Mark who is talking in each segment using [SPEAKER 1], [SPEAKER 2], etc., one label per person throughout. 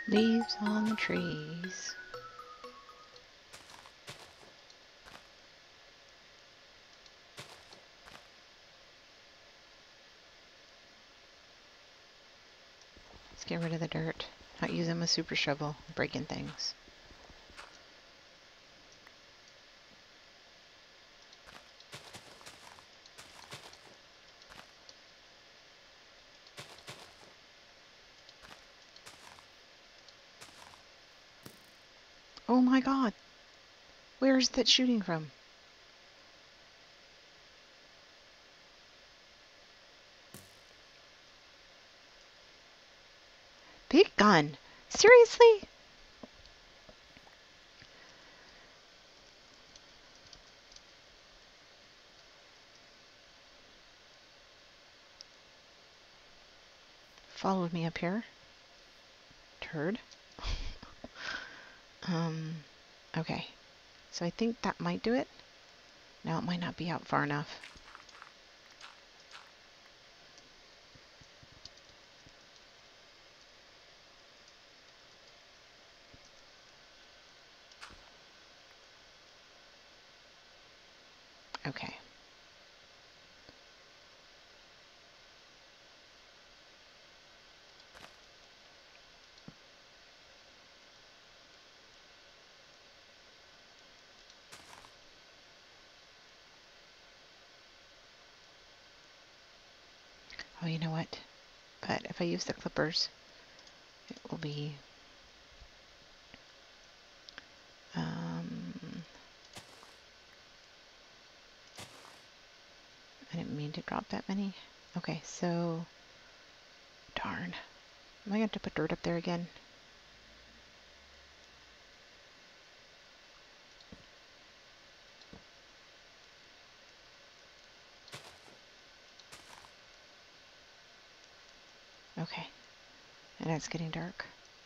[SPEAKER 1] Leaves on the trees. Let's get rid of the dirt. Not using a super shovel, breaking things. Oh my god! Where's that shooting from? Big gun! Seriously? Followed me up here. Turd. Okay. So I think that might do it. Now it might not be out far enough. Okay. Oh, you know what? But if I use the clippers, it will be... I didn't mean to drop that many. Okay, so... Darn. Am I going to have to put dirt up there again? Okay. And it's getting dark.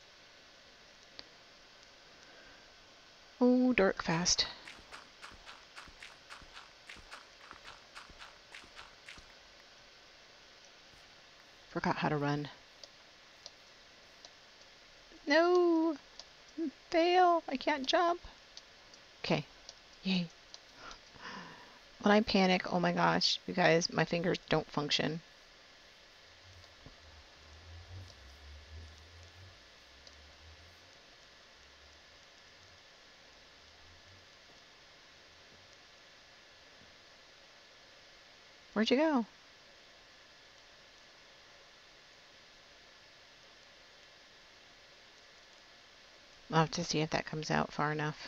[SPEAKER 1] Oh, dark fast. Forgot how to run. No! Fail! I can't jump! Okay. Yay. When I panic, oh my gosh, you guys, my fingers don't function. Where'd you go? I'll have to see if that comes out far enough.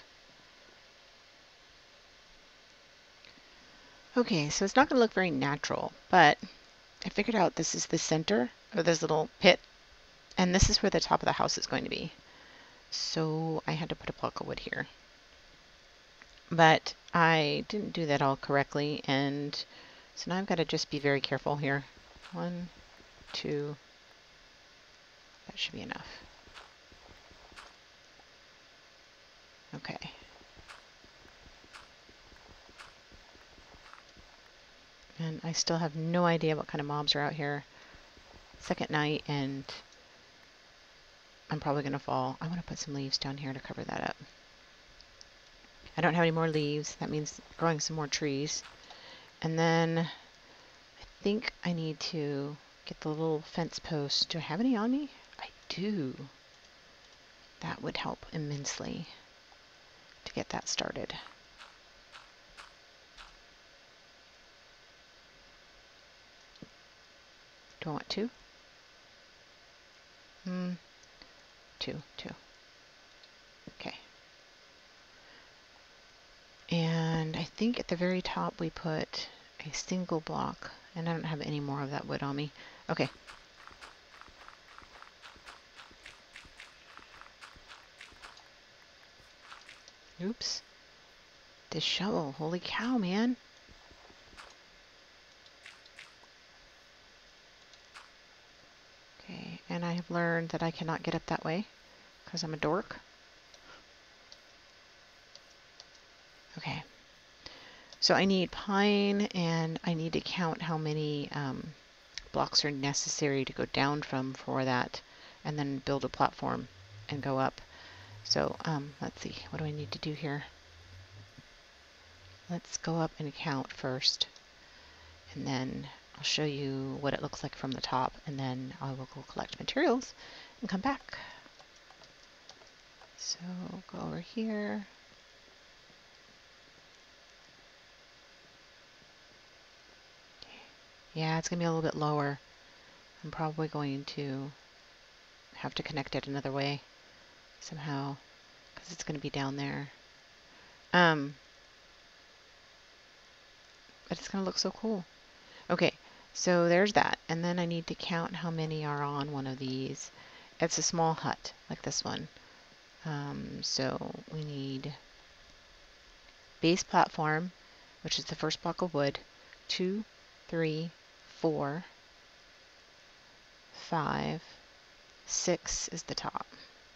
[SPEAKER 1] Okay, so it's not going to look very natural, but I figured out this is the center of this little pit, and this is where the top of the house is going to be. So I had to put a block of wood here. But I didn't do that all correctly, and so now I've got to just be very careful here. 1, 2, that should be enough. Okay. And I still have no idea what kind of mobs are out here. Second night, and I'm probably going to fall. I want to put some leaves down here to cover that up. I don't have any more leaves. That means growing some more trees. And then I think I need to get the little fence posts. Do I have any on me? I do. That would help immensely to get that started. Do I want 2? 2. Okay. And I think at the very top we put a single block, and I don't have any more of that wood on me. Okay. Oops. This shovel, holy cow, man. Okay, and I have learned that I cannot get up that way because I'm a dork. Okay. So I need pine, and I need to count how many blocks are necessary to go down from for that, and then build a platform and go up. So let's see, what do I need to do here? Let's go up and count first, and then I'll show you what it looks like from the top, and then I will go collect materials and come back. So go over here. Yeah, it's going to be a little bit lower. I'm probably going to have to connect it another way somehow, because it's going to be down there. But it's going to look so cool. Okay, so there's that. And then I need to count how many are on one of these. It's a small hut, like this one. So we need base platform, which is the first block of wood, 2, 3, 4, 5, 6 is the top.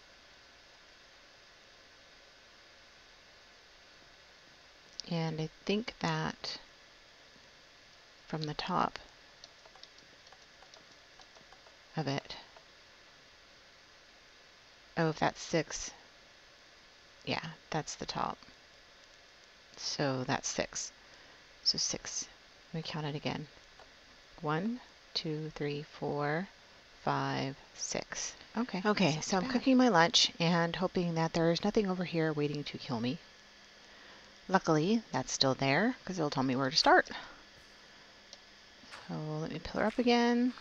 [SPEAKER 1] And I think that from the top of it, oh, if that's 6, yeah, that's the top. So that's 6. So 6. Let me count it again. 1, 2, 3, 4, 5, 6. Okay. Okay, so I'm cooking my lunch and hoping that there's nothing over here waiting to kill me. Luckily, that's still there because it'll tell me where to start. So let me pull her up again.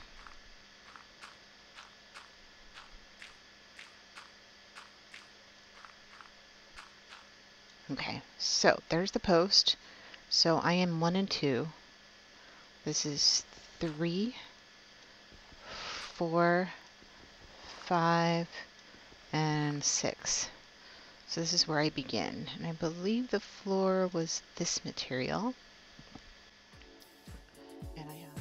[SPEAKER 1] Okay, so there's the post. So I am 1 and 2. This is 3, 4, 5, and 6. So this is where I begin. And I believe the floor was this material. And I have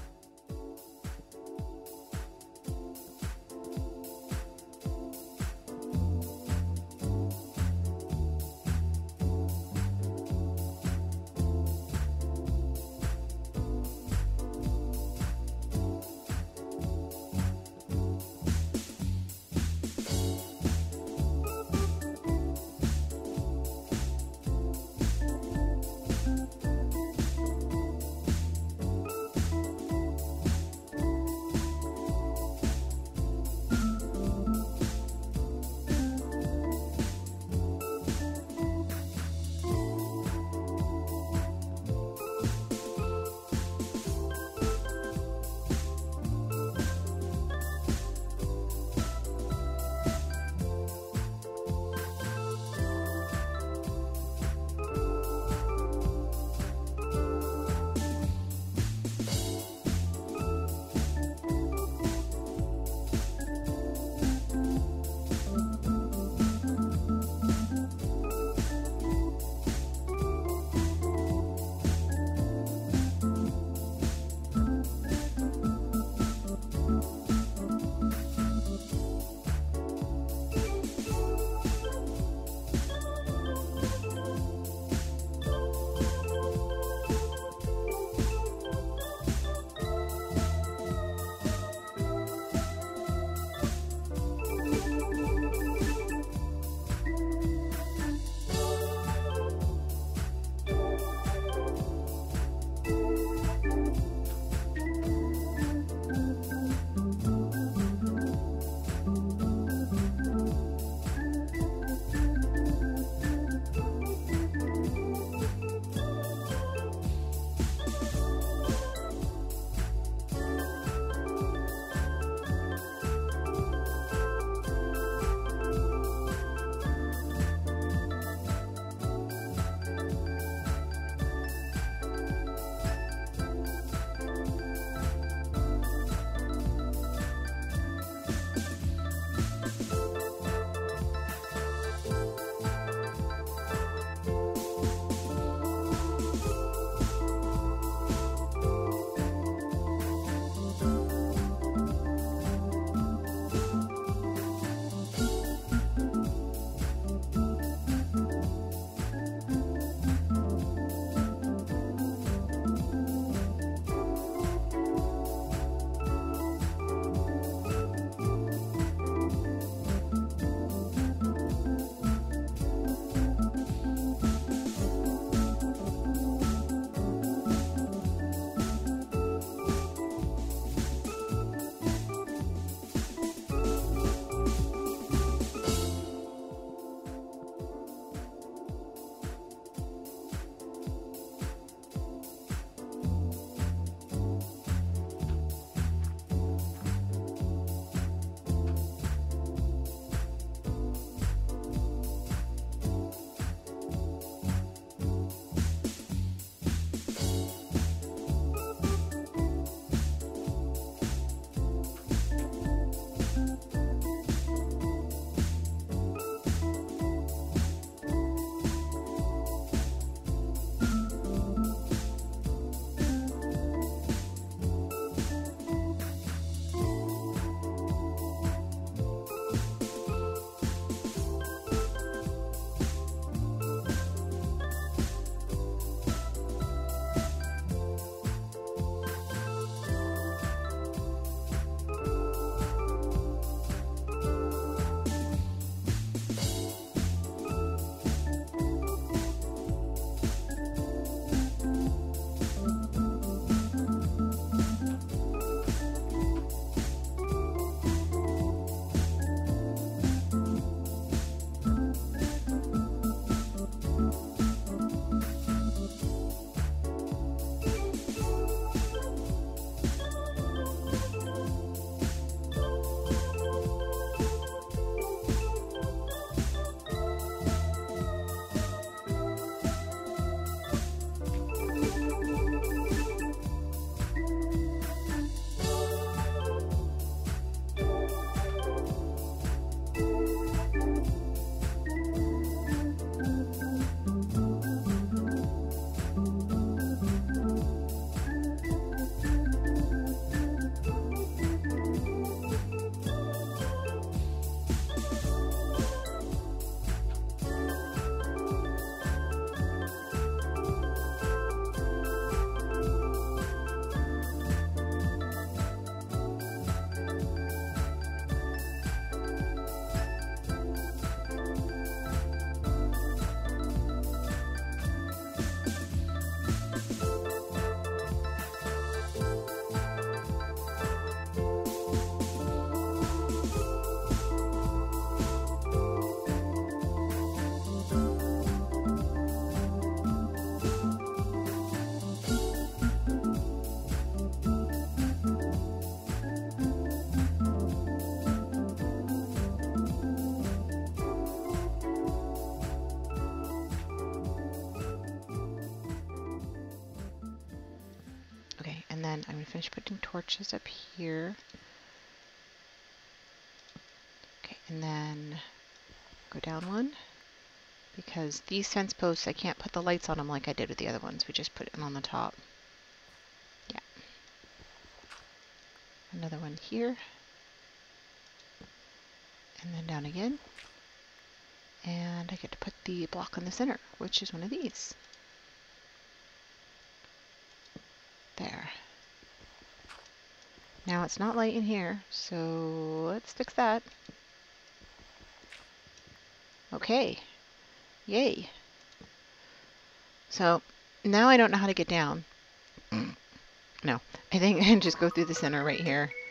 [SPEAKER 1] finish putting torches up here. Okay, and then go down one. Because these fence posts, I can't put the lights on them like I did with the other ones. We just put it on the top. Yeah. Another one here. And then down again. And I get to put the block in the center, which is one of these. There. Now it's not light in here, so let's fix that. Okay. Yay. So now I don't know how to get down. No, I think I can just go through the center right here